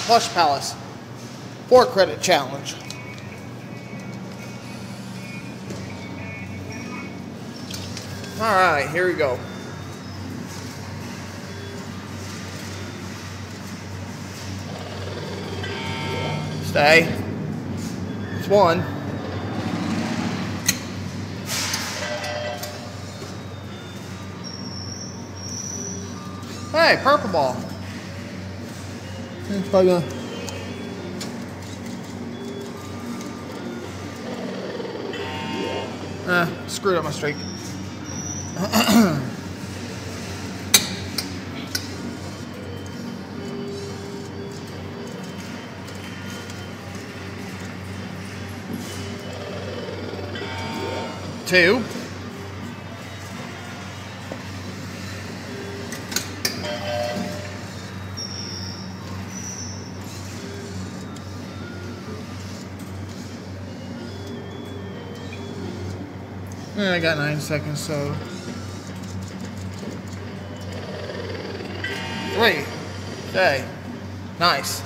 Plush Palace 4-credit challenge. Alright, here we go. Stay. It's one. Hey, purple ball. It's probably gonna... Screwed up my streak. Two. And I got 9 seconds, so 3. Okay. Nice.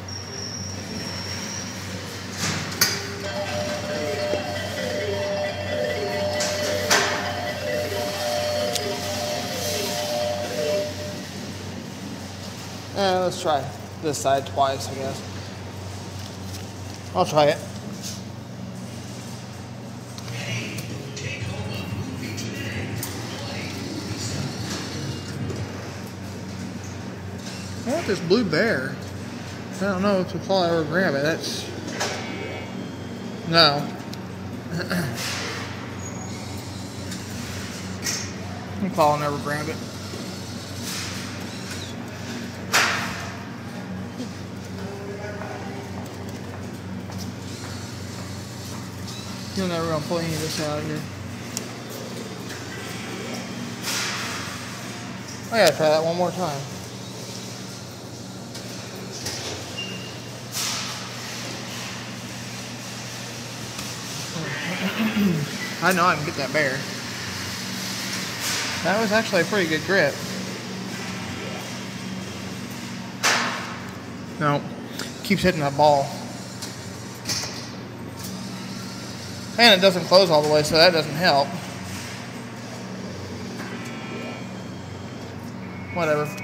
Let's try this side twice, I guess. I'll try it. I want this blue bear. I don't know if I'll ever grab it. That's... No. I'll never grab it. You're never gonna pull any of this out of here. I gotta try that one more time. I know I can get that bear. That was actually a pretty good grip. No, keeps hitting that ball. And it doesn't close all the way, so that doesn't help. Whatever.